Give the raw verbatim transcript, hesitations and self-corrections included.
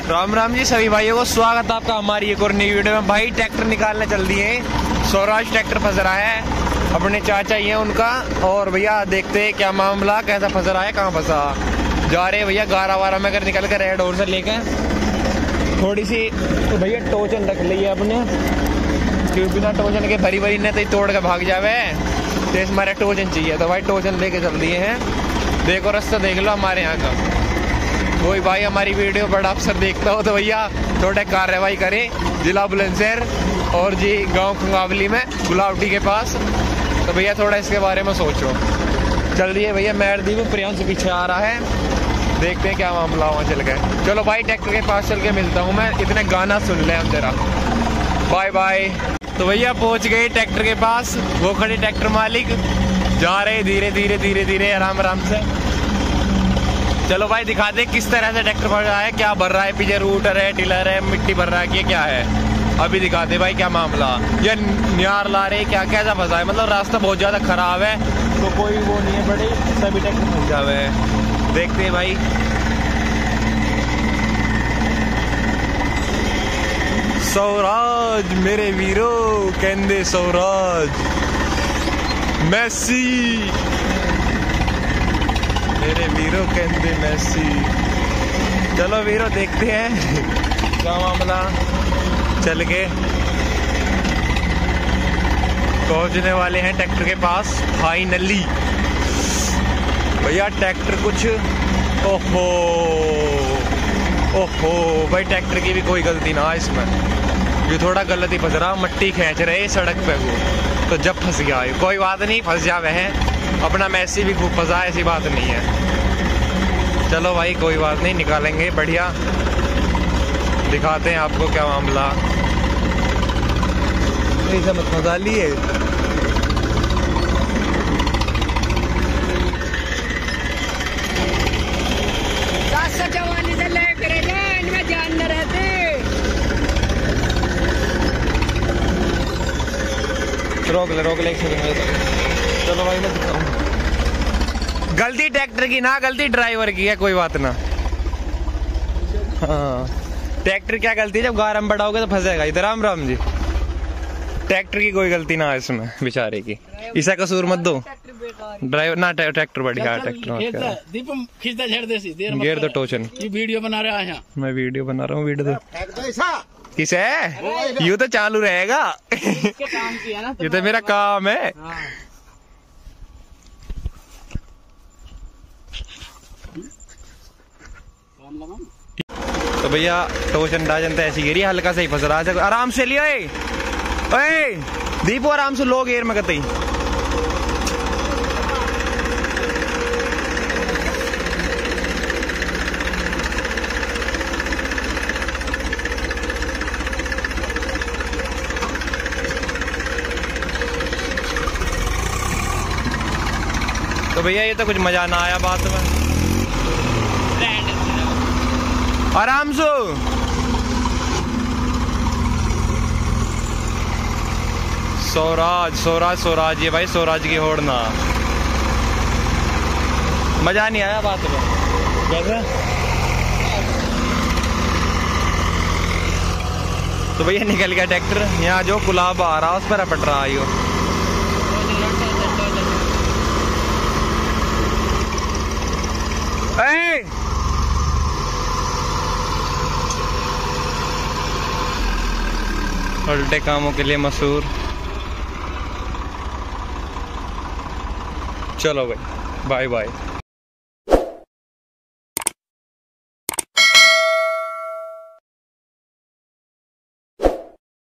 राम राम जी सभी भाइयों को स्वागत है आपका हमारी एक और नई वीडियो में। भाई ट्रैक्टर निकालने चल दिए, स्वराज ट्रैक्टर फंस रहा है, अपने चाचा ही है उनका। और भैया देखते हैं क्या मामला, कैसा फंस रहा है, कहाँ फंसा। जा रहे भैया गारा वारा में अगर निकल कर रेड और से लेकर थोड़ी सी तो भैया टोचन रख ली है अपने, क्योंकि बिना टोचन के भरी भरी ने तो तोड़ के भाग जावे, तो इस हमारे टोचन चाहिए। तो भाई टोचन लेके चल दिए हैं। देखो रास्ता देख लो हमारे यहाँ का। कोई भाई हमारी वीडियो बड़ा अफसर देखता हो तो भैया थोड़ा कार्रवाई करे। जिला बुलंदशहर और जी गांव खंगावली में गुलावटी के पास, तो भैया थोड़ा इसके बारे में सोचो। चल दिए भैया मैरदीप प्रियांश पीछे आ रहा है, देखते हैं क्या मामला वहाँ चल गए। चलो भाई ट्रैक्टर के पास चल के मिलता हूँ मैं, इतने गाना सुन ले हम जरा। Bye bye. तो भैया पहुँच गए ट्रैक्टर के पास, वो खड़े ट्रैक्टर मालिक जा रहे धीरे धीरे धीरे धीरे आराम आराम से। चलो भाई दिखा दे किस तरह से ट्रैक्टर भर रहा है, क्या भर रहा है, पीछे रूटर है, टिलर है, मिट्टी भर रहा है, ये क्या है अभी दिखा दे भाई क्या मामला। ये न्यार ला रहे क्या, कैसा फंसा है, मतलब रास्ता बहुत ज्यादा खराब है, तो कोई वो नहीं है बड़ी, सभी ट्रैक्टर फंस जावे हैं। देखते हैं भाई। स्वराज मेरे वीरो कहंदे स्वराज, मैसी मेरे वीरो कहते मैसी। चलो वीरो देखते हैं क्या मामला, चल के पहुंचने वाले हैं ट्रैक्टर के पास फाइनली। भैया ट्रैक्टर कुछ ओहो ओहो भाई ट्रैक्टर की भी कोई गलती ना है इसमें, ये थोड़ा गलत ही फंस रहा, मट्टी खींच रहे सड़क पे वो, तो जब फंस गया कोई बात नहीं, फंस जावे है अपना। मैसी भी खूब फंसा, ऐसी बात नहीं है। चलो भाई कोई बात नहीं, निकालेंगे बढ़िया, दिखाते हैं आपको क्या मामला। ऐसा मत फंसा लिए। जवानी से लेकर इनमें जान न रहते। रोक ले रोक ले एक सेकंड। चलो भाई मैं दिखाऊं। गलती ट्रैक्टर की ना, गलती ड्राइवर की है, कोई बात ना। हाँ ट्रैक्टर क्या गलती है, जब गारा में बढ़ाओगे तो फंसेगा इधर। राम राम जी। ट्रैक्टर की कोई गलती ना है इसमें बेचारे की, इसका कसूर मत दो। ड्राइवर ना ट्रैक्टर बढ़िया, ट्रैक्टर दीपम खींचता झड़ दे सी देर गेर दो टोचन। ये वीडियो बना रहा है, मैं वीडियो बना रहा हूँ, वीडियो दो। किसे यू तो चालू रहेगा, काम किया ना, ये तो मेरा काम है। तो भैया टोचन डाजन तो ऐसी गिरी, हल्का से ही फंस रहा है, आराम से लिया। ओए दीपो आराम से लो गेर में कतई। तो भैया ये तो कुछ मजा ना आया बात में। आराम से स्वराज स्वराज स्वराज, ये भाई स्वराज की होड़ ना, मजा नहीं आया बात में। कैसे तो भैया निकल गया ट्रैक्टर, यहाँ जो गुलाब आ रहा उस पर रपट रहा है। यो उल्टे कामों के लिए मशहूर। चलो भाई बाय बाय।